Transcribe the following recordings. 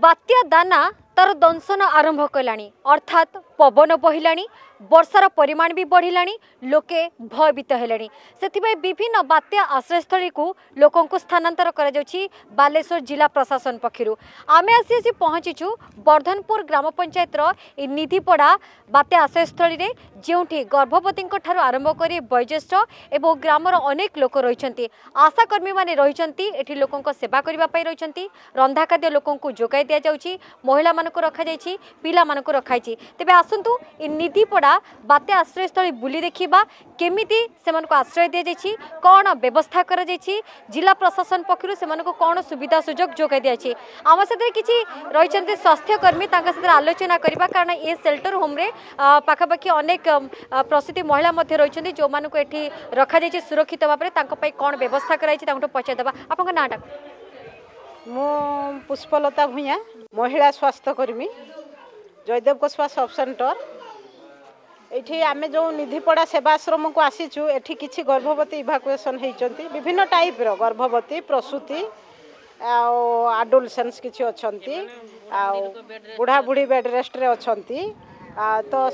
बात्या दाना तार दंशन आरंभ कलानी अर्थात पवन बहिलानी वर्षार परिमाण भी बढ़िलानी लोके भयभीत हेलानी सेथिबाई विभिन्न बात्या आश्रयस्थली को लोकों को स्थानांतर करा जाउछि बालेश्वर जिला प्रशासन पक्षरु आमे आसी पहुंचीचु वर्धनपुर ग्राम पंचायत रो निधिपड़ा बात्या आश्रयस्थली रे जेउठी गर्भवती ठारू आरंभ करी वयोज्येष्ठ एवं ग्रामर अनेक लोक रहिछंती आशाकर्मी माने रहिछंती एठी लोकों को सेवा करिबा पई रहिछंती रंधा खाद्य लोकों को जोगाई दिया जाउछि महिला मानको रखा जाइछि पिला मानको रखाइछि तेबे आसंतु इ निधिपड़ा बात्या आश्रयस्थली बुली देखिबा केमिति सेमानको आश्रय दिया जाइछि कोन व्यवस्था करा जाइछि जिला प्रशासन पक्षरु सेमानको कोन सुविधा सुयोग जोगाई दिया जाइछि आम साथे किछि रहिछंती स्वास्थ्य कर्मी तांका साथे आलोचना करिबा कारण ए शेल्टर होम रे पाखापाखि अनेक प्रसूति महिला मध्य रहिछंती जो मानको एठी रखा जाइछि सुरक्षित भाबरे तांको पई कोन व्यवस्था कराइछि तांको पछे देबा आपनका नाटा मो पुष्पलता भूया महिला स्वास्थ्य कर्मी जयदेव कोस्वा सब सेंटर एठी आमे जो निधिपड़ा सेवाश्रम को आसीचु एठी किछि गर्भवती इभाकुएसन हेइचंती विभिन्न टाइप रो गर्भवती प्रसूति आडोलसेंस किछि अछंती बुढ़ा बुढ़ी बेड रेस्ट रे अछंती तो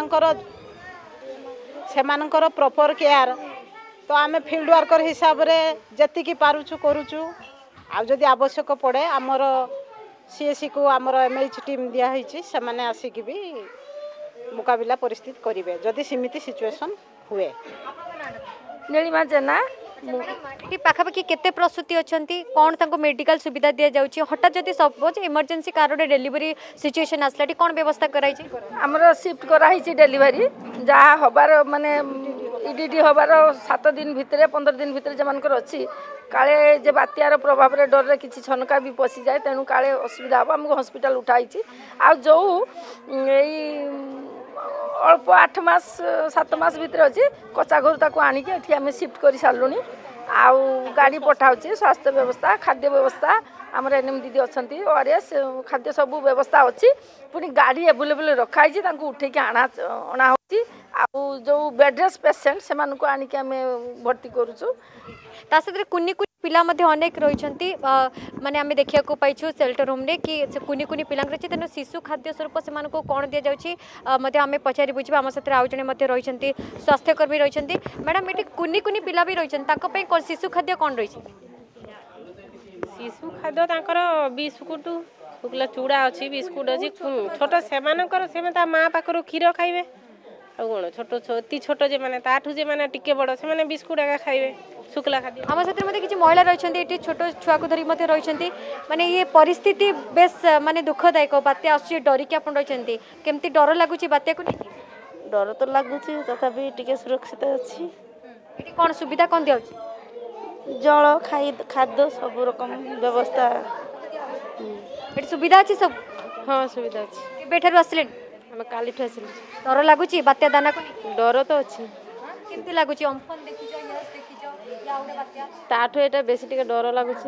सेमानकर प्रॉपर केयर तो आमे फील्ड वर्कर हिसाब रे जति की पारुचु करूचु आ जदि आवश्यक पड़े आमर सीएससी को आमर एमएच टीम दिया होईची से माने आसिक भी मुकाबला परिस्थिति करेंगे जदि सीमित सिचुएशन हुए। नीलिमा जेना पाखापाखि केते प्रसूति अछंती कोन तांको मेडिकल सुविधा दिया जाउची हठात जदि सपोज इमरजेंसी कारण डिलीवरी सिचुएशन आसलाटी कोन व्यवस्था कराई छी हमरो शिफ्ट कराई छी डिलीवरी जा हबार माने ईडीडी हबार 7 दिन भितरे 15 दिन भितरे जमानकर अछि काले जे बात्यार प्रभाव रे डर रे किछि छनका भी पसी जाय तेनु काले असुविधा हम हमको हॉस्पिटल उठाई छी आ जो एई अल्प 8 मास 7 मास भितर अछि कच्चा घर ताको आनी के एठी हमें शिफ्ट करि सारलुनी आउ गाड़ी पठाउची स्वास्थ्य व्यवस्था खाद्य व्यवस्था आमर एनएम दीदी अछंती ओआरएस खाद्य सब व्यवस्था अछि पुनी गाड़ी अवेलेबल रखाई छी तांको उठे के आना होची आउ जो बेडरेस पेशेंट से मानको आनी के हमें भर्ती करूछु ता साथे कुनी कुनी पिला मध्ये अनेक रहिछंती माने हमें देखिया को पाइछु शेल्टर होम रे कि कुनी कुनी पिला रछि तेनो शिशु खाद्य स्वरूप से मानको कोन दिया जाउछि मध्ये हमें पचारि बुझिबा हम साथे आउ जने मध्ये रहिछंती स्वास्थ्य कर्मी रहिछंती मैडम एठी कुनी कुनी पिला भी रहिछंती ताको पई कोन शिशु खाद्य कोन रहिछि शिशु खाद्य तांकर बिस्कुट शुक्ला चूड़ा अछि बिस्कुट अछि छोट सेमानकर सेमे ता मां पाखरो खीर खाइबे आ कोन छोट जे माने ताठु जे माने टिके बड़ से माने बिस्कुट आगा खाइबे शुक्ला खाद्य हम साथे मध्ये किछि महिला रहिछंती एठी छोट छुआ को धरि मध्ये रहिछंती माने ये परिस्थिति बेस माने दुखदायक बात्या आसी डरी के अपन रहिछंती केमती डर लागुची बात्या को नै डर तो लागुची तथापि टिके सुरक्षित अछि एठी कोन सुविधा कोन दियाउची जल खाद्य सब रकम व्यवस्था एठी सुविधा अछि सब हां सुविधा अछि केबेठारु आसलेन हम काली ठसिल डर लागुची बात्या दाना को नै डर तो अछि केमती लागुची अम्फन देखिजो न्यूज देखिजो या उडे बात्या ताठो एटा बेसी टिके डर लागुची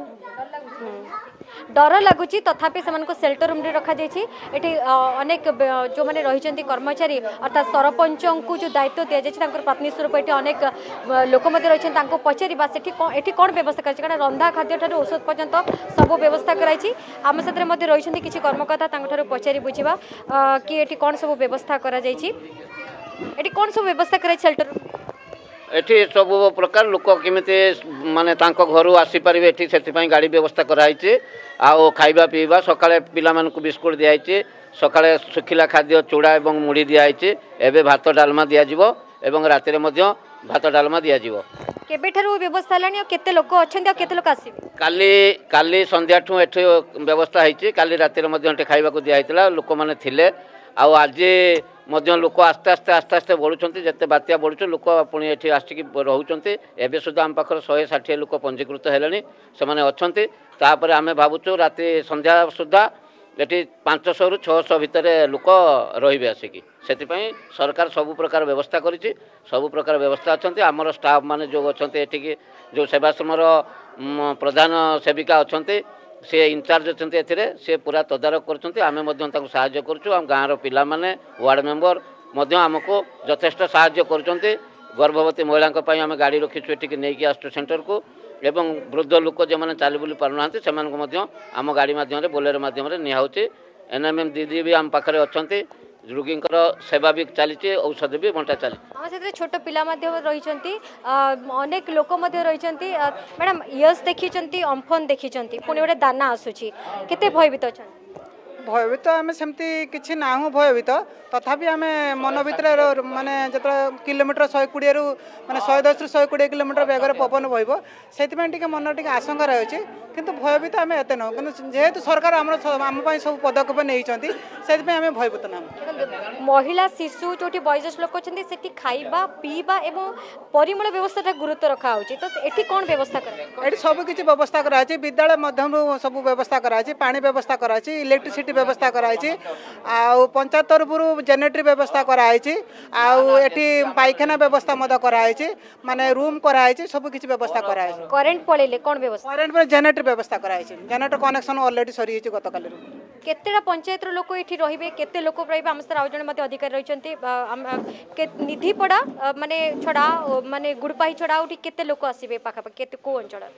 डर लगुची तथापि से शेल्टर रूम रे रखा जाइछि एठी अनेक जो माने रहिचंती कर्मचारी अर्थात सरपंच को जो दायित्व दिया जाइछि तांकर पत्नी स्वरूप एठी अनेक लोक मध्ये रहिचंती तांको पचारिबा सेठी एठी कोन व्यवस्था करछि कारण रंधा खाद्य ठारू औषध पर्यंत सब व्यवस्था कराइछि आम साथे मध्ये रहिचंती किछि कर्मकर्ता तांको ठारू पचारि बुझिबा कि एठी कोन सब व्यवस्था करा जाइछि एठी कोन सब व्यवस्था कराइ शेल्टर एठी सब प्रकार लोक केमिति माने तांको घरु आसी परिबे एठी सेति पई गाड़ी व्यवस्था कराइछि आ खाइबा पीबा सकाळे पिला मानकु बिस्कुट दियाइछि सकाळे सुखिला खाद्य चूड़ा एवं मुड़ी दियाइछि एबे भात डालमा दिया जिवो एवं राति रे मध्य भात डालमा दिया जिवो केबे ठारू व्यवस्था लानी केते लोक अछंती केते लोक आसीबे काली संध्या ठु एठी व्यवस्था हैछि काली राति रे मध्य खाइबा को दिया हैतला लोक माने थिले आ आज मध्य लोक आस्ते आस्ते बढ़ुंट जिते बात्या बढ़ुच लोक पुणी ये आसिक रोच एवं सुधा आम पाखर 160 लोक पंजीकृत है से आम भावुँ राति संध्या सुधा ये 500 ରୁ 600 भितर लोक रे आसिक से सरकार सबु प्रकार व्यवस्था करी सबु प्रकार व्यवस्था अच्छा आमर स्टाफ मान जो अच्छा ये जो सेवाश्रम प्रधान सेविका अच्छा सी इनचार्ज अच्छा सी पूरा तदारक कर गाँव पिला माने वार्ड मेंबर आमको यथेष्ट साहाय्य कर गर्भवती महिला आम गाड़ी रखीचु ये नहीं आसु सेंटर को एवं वृद्ध लोक जो मैंने चली बुली पारना से आम गाड़ी मध्यम बोलेरो मध्यम निआहोचे एनएमएम दीदी भी आम पाखे अच्छा रोगी सेवा भी चली औषध भी बंटा चली छोट पिला रही अनेक लोक रही मैडम यश देखी अम्फन देखी पुणी गोटे दाना आसूची केते भयभीत अच्छा भयभीत आम सेमती किसी ना भयभीत तथापि आम मन भर माने जो किलोमीटर 120 रु माने 110 रु 120 किलोमीटर बेगर पवन बहब से मन टे आशंका रही किंतु भयभीत आम एत न कि जेहेतु सरकार आम सब पदक्षेप नहीं आम भयभीत ना महिला शिशु जो वयोज्येष्ठ लोक अच्छे खाइबा पीवा एवं परिमल व्यवस्था गुरुत्व रखा तो ये कौन व्यवस्था कर सब किसी व्यवस्था कराई विद्यालय मध्यम सब व्यवस्था कराई पानी व्यवस्था कराई इलेक्ट्रिसिटी व्यवस्था कराई पंचायत तरफ जेनेटरी व्यवस्था कराई आठी पायखाना व्यवस्था कराई माने रूम कराई सब किसी व्यवस्था कराई करेंट पड़े कौन व्यवस्था करेंट पर जेनेटरी व्यवस्था कराई जेनेटर कनेक्शन ऑलरेडी सरी गत काली केतेटा पंचायत लोक ये रही केते लोक रही आम सर आउ जड़े अधिकारी रही निधि पड़ा माने छड़ा माने गुड़पाही छड़ा केते लोक आसबे पाखापाखि को अंचल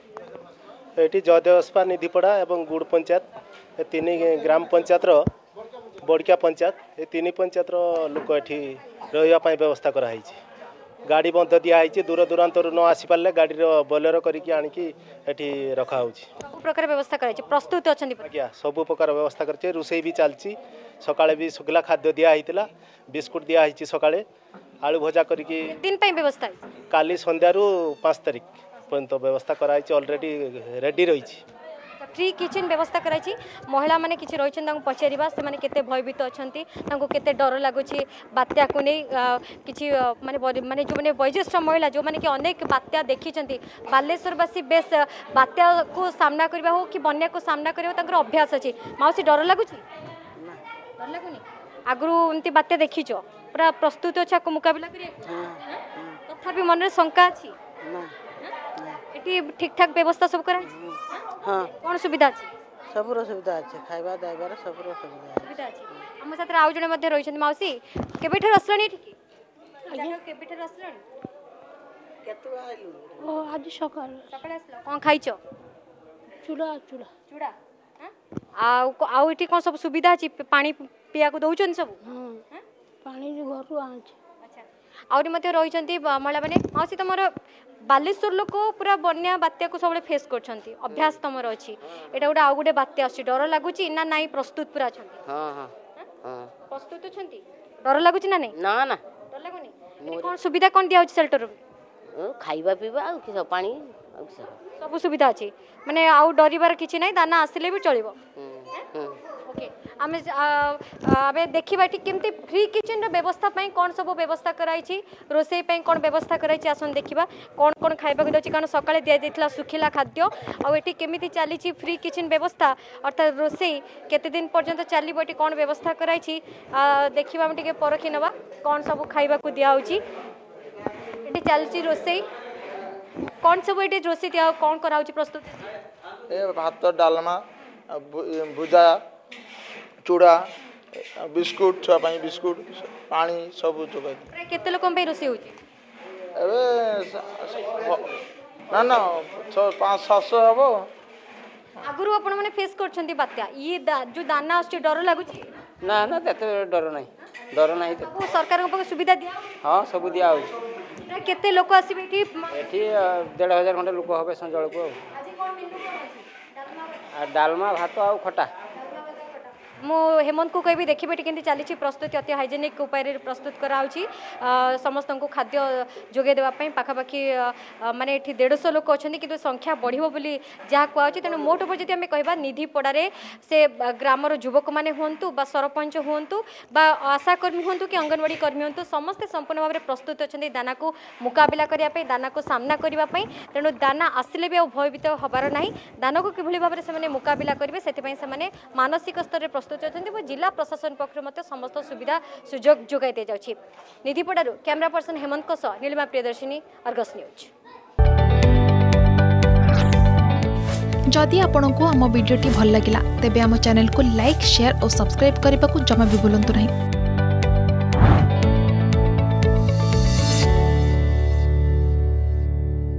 ये जयदेवस्पा निधिपड़ा और गुड़ पंचायत तीन ग्राम पंचायत बड़किया पंचायत ये तीन पंचायत लोक ये रही व्यवस्था कराई गाड़ी बंध दिखाई दूर दूरांत न आसी पारे गाड़ी बोलेरो करके आनिकी रखा सब प्रकार व्यवस्था कराई प्रस्तुत अच्छा आज्ञा सब प्रकार व्यवस्था कर रोषे भी चलती सकाळे भी शुक्ला खाद्य दिखाई बिस्कुट दिखाई सकाळे आलू भजा करके दिन व्यवस्था काली संध्यार 5 तारिख पर्यंत व्यवस्था कराई ऑलरेडी रेडी रही फ्री किचन व्यवस्था कराई महिला माने किछि रही पचारा से माने केते भयभीत अच्छी केते डर लगुच बात्या को नहीं किछि माने जो मैंने वयोज्येष्ठ महिला जो मैंने कि अनेक बात्या देखी बालेश्वरवासी बेस बात्या को सामना करबा हो कि बन्या को सामना करबा अभ्यास अच्छी माउसी डर लगुच डर लगुनि आगु एमती बात्या देखीच पूरा प्रस्तुत अच्छा को मुकाबला करिया तथापि मन रे शंका अछि एटी ठीक ठाक व्यवस्था सब कराई हाँ कौन सुविधा अच्छी सब सुविधा अच्छे खाइबा दाइबार सब सुविधा अच्छी आम साथ आउ जड़े रही मौसी केबेठर असलानी केबेठर असलानी आज सकाल सकाळे आसलो कोन खाइछ चूड़ा चूड़ा चूड़ा आउ एठी कोन सब सुविधा अछि पानी पिया को दउछन सब हां पानी घर आछ अच्छा आउरी मध्ये रही महिला माने मौसी तमर बालेश्वर लोक पूरा बन्या बात्या को सब फेस कर अभ्यास तुम अच्छी एटा गोटे आउ गोटे बात्या आसी डर लगुच ना नाई प्रस्तुत पूरा प्रस्तुत अच्छा डर लगुच ना नहीं ना ना डर लगुनि कौन सुविधा कौन दिया सेल्टर खाइबा पीवा पानी सब सुविधा अच्छी माने आउ डरिबार किछि नहीं दाना आसिले भी चलिबो ओके आमे आबे देखिबा ठी केमती फ्री किचन रो व्यवस्था पई कोन सब व्यवस्था कराई छी रोसई पई कोन व्यवस्था कराई छी आसन देखिबा कोन कोन खाइबा को दछि कारण सकाळे दिया दिथला सुखिला खाद्य आ एठी केमिति चाली छी फ्री किचन व्यवस्था अर्थात रोसई केते दिन पर्यंत चाली बटी कोन व्यवस्था कराई छी देखिबा हम टिके परखि नबा कोन सब खाइबा को दिया होची एठी चालची रोसई कोन सब एठी रोसई दिया कोन करा होची प्रस्तुत ए भात डालमा भुजा चूड़ा बिस्कुट छुआ बिस्कुट पानी सब जोगाई केते लोक पे रोसी होची ना ना 500-700 हबो आगुरु आपण माने फेस करछंती बात्या ये जो दाना आछे डर लागुची ना ना तते डर नाही सब सरकार को सुविधा दिया हां सब दिया होची केते लोक आसीबे एठी 1500 खंडे लोक होबे संजळ को आज कोन मेनू कोन अछि डालमा भात आ खटा मो हेमंत को कहबी देखिबे केंती चली प्रस्तुति अति हाइजेनिक उपाय प्रस्तुत कराउची समस्त को खाद्य जोगे देवा पई पाखापाखि माने एठी 150 लोक अछंती किंतु संख्या बढ़िबो बोली जहा कहउची तेनु मोट उपर जति हमें कहबा निधि पड़ारे से ग्रामर युवक माने होंतु बा सरपंच होंतु बा आशा कर्मी होंतु कि अंगनवाड़ी कर्मी होंतु समस्त संपूर्ण भाव में प्रस्तुत अछंती दाना को मुकाबला करिया पई दाना को सामना करिया पई तेनु दाना आसिले भी भयभीत हबार नाही दाना को किभली भाव में से मुकाबला करिवे सेति पई से मानसिक स्तर रे जिला प्रशासन पक्ष समस्त सुविधा सुजोग जोगाई दि जाउछि निधिपड़ारू camera person Hemant Nilima Priyadarshini Argus news. जदि आपंक आम भिडी भल लगा तेब आम चैनल को लाइक शेयर और सब्सक्राइब करने को जमा भी भूलु नहीं।